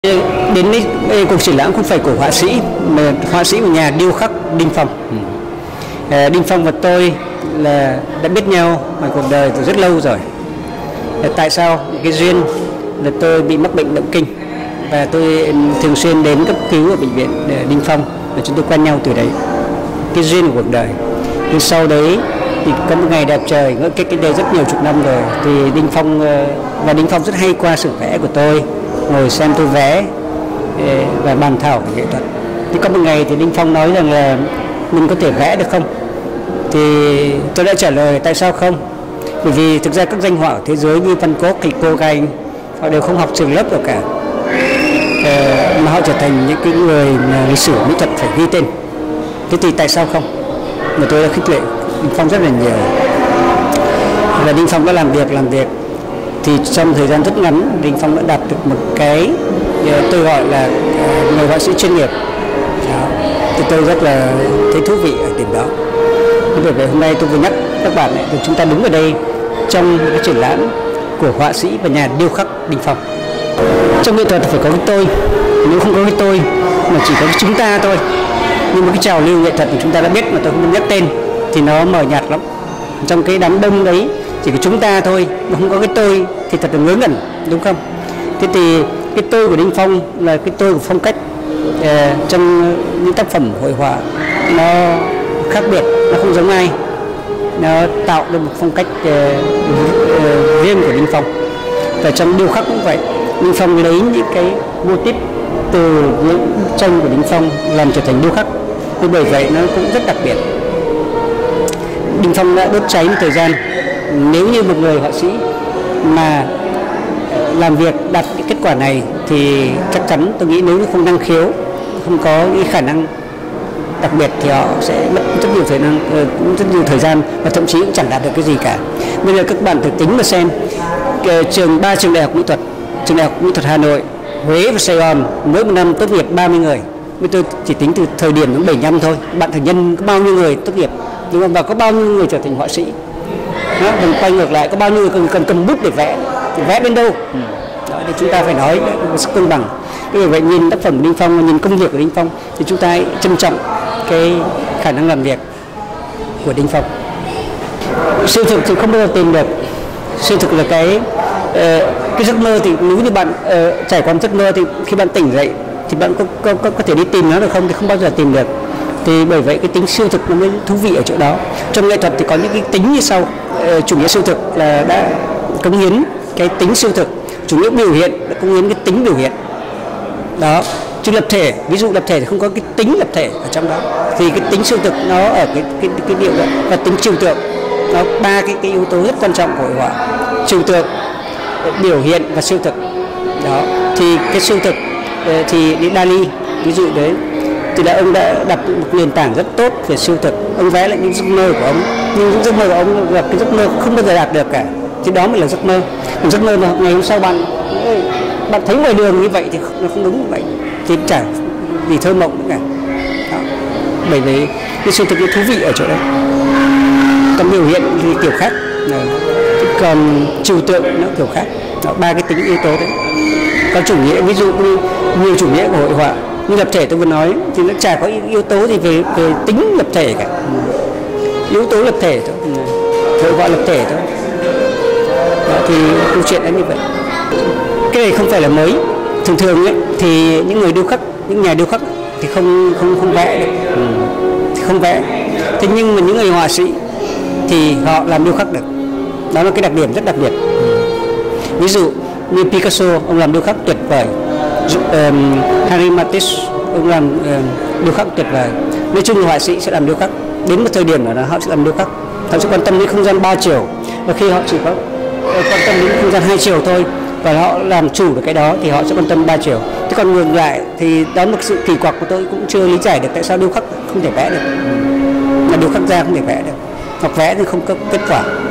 Đến với cuộc triển lãm không phải của họa sĩ mà họa sĩ của nhà điêu khắc Đinh Phong. Đinh Phong và tôi là đã biết nhau ngoài cuộc đời từ rất lâu rồi. Tại sao cái duyên là tôi bị mắc bệnh động kinh và tôi thường xuyên đến cấp cứu ở bệnh viện Đinh Phong và chúng tôi quen nhau từ đấy. Cái duyên của cuộc đời. Nhưng sau đấy thì có một ngày đẹp trời, cách đây rất nhiều chục năm rồi, thì Đinh Phong rất hay qua sự vẽ của tôi, ngồi xem tôi vẽ và bàn thảo về nghệ thuật. Thì có một ngày thì Đinh Phong nói rằng là mình có thể vẽ được không? Thì tôi đã trả lời tại sao không? Bởi vì thực ra các danh họa ở thế giới như Van Gogh hay Gauguin họ đều không học trường lớp nào cả, mà họ trở thành những cái người mà lịch sử mỹ thuật phải ghi tên. Thế thì tại sao không? Mà tôi đã khích lệ Đinh Phong rất là nhiều. Và Đinh Phong đã làm việc thì trong thời gian rất ngắn Đinh Phong đã đạt được một cái tôi gọi là người họa sĩ chuyên nghiệp. Đó. Thì tôi rất là thấy thú vị ở điểm đó. Bởi vậy hôm nay tôi vừa nhắc các bạn là chúng ta đứng ở đây trong cái triển lãm của họa sĩ và nhà điêu khắc Đinh Phong. Trong nghệ thuật phải có cái tôi, nếu không có cái tôi mà chỉ có cái chúng ta thôi, nhưng mà cái trào lưu nghệ thuật thì chúng ta đã biết mà tôi không nhắc tên thì nó mờ nhạt lắm. Trong cái đám đông đấy chỉ có chúng ta thôi mà không có cái tôi thì thật là ngớ ngẩn, đúng không? Thế thì cái tôi của Đinh Phong là cái tôi của phong cách trong những tác phẩm hội họa, nó khác biệt, nó không giống ai, nó tạo được một phong cách riêng của Đinh Phong. Và trong điêu khắc cũng vậy, Đinh Phong lấy những cái mô típ từ những tranh của Đinh Phong làm trở thành điêu khắc, thì bởi vậy nó cũng rất đặc biệt. Đinh Phong đã đốt cháy một thời gian. Nếu như một người họa sĩ mà làm việc đạt cái kết quả này thì chắc chắn tôi nghĩ nếu như không năng khiếu, không có những khả năng đặc biệt thì họ sẽ mất rất nhiều thời gian và thậm chí cũng chẳng đạt được cái gì cả. Bây giờ các bạn thử tính mà xem, ba trường đại học mỹ thuật, trường đại học mỹ thuật Hà Nội, Huế và Sài Gòn mỗi một năm tốt nghiệp 30 người. Bây tôi chỉ tính từ thời điểm đến 75 thôi. Bạn thử nhân có bao nhiêu người tốt nghiệp, đúng không? Và có bao nhiêu người trở thành họa sĩ. Đó, mình quay ngược lại có bao nhiêu người cần cầm bút để vẽ, thì vẽ đến đâu? Đó, thì chúng ta phải nói sự công bằng. Vì vậy nhìn tác phẩm của Đinh Phong, nhìn công việc của Đinh Phong thì chúng ta hãy trân trọng cái khả năng làm việc của Đinh Phong. Siêu thực thì không bao giờ tìm được. Siêu thực là cái giấc mơ, thì nếu như bạn trải qua giấc mơ thì khi bạn tỉnh dậy thì bạn có thể đi tìm nó được không? Thì không bao giờ tìm được. Thì bởi vậy cái tính siêu thực nó mới thú vị ở chỗ đó. Trong nghệ thuật thì có những cái tính như sau. Chủ nghĩa siêu thực là đã cống hiến cái tính siêu thực, chủ nghĩa biểu hiện đã cống hiến cái tính biểu hiện. Đó, chứ lập thể, ví dụ lập thể thì không có cái tính lập thể ở trong đó, thì cái tính siêu thực nó ở cái điều đó. Và tính trừu tượng, nó ba cái yếu tố rất quan trọng của hội họa: trừu tượng, biểu hiện và siêu thực. Đó, thì cái siêu thực thì Dali ví dụ đấy, thì là ông đã đặt một nền tảng rất tốt về siêu thực. Ông vẽ lại những giấc mơ của ông, nhưng những giấc mơ của ông là cái giấc mơ không bao giờ đạt được cả, thì đó mới là giấc mơ. Một giấc mơ mà ngày hôm sau bạn thấy ngoài đường như vậy thì nó không đúng như vậy, thì chả vì thơ mộng nữa cả. Đó. Bởi vì cái siêu thực nó thú vị ở chỗ đấy. Còn biểu hiện thì kiểu khác, còn trừu tượng nó kiểu khác. Đó, ba cái tính yếu tố đấy. Có chủ nghĩa, ví dụ như nhiều chủ nghĩa của hội họa như lập thể tôi vừa nói thì nó chả có yếu tố gì về tính lập thể cả, yếu tố lập thể thôi, hội họa lập thể thôi. Đó, thì câu chuyện là như vậy. Cái này không phải là mới. Thường ấy, thì những người điêu khắc, những nhà điêu khắc thì không vẽ được, thì không vẽ. Thế nhưng mà những người họa sĩ thì họ làm điêu khắc được. Đó là cái đặc điểm rất đặc biệt. Ví dụ như Picasso, ông làm điêu khắc tuyệt vời. Henri Matisse, ông làm điêu khắc tuyệt vời. Nói chung là họa sĩ sẽ làm điêu khắc. Đến một thời điểm nào đó họ sẽ làm điêu khắc. Họ sẽ quan tâm đến không gian 3 chiều. Và khi họ chỉ có quan tâm đến không gian 2 chiều thôi, và họ làm chủ được cái đó thì họ sẽ quan tâm 3 chiều. Thế còn ngược lại thì đó là một sự kỳ quặc của tôi cũng chưa lý giải được tại sao điêu khắc không thể vẽ được, mà điêu khắc ra không thể vẽ được, hoặc vẽ thì không có kết quả.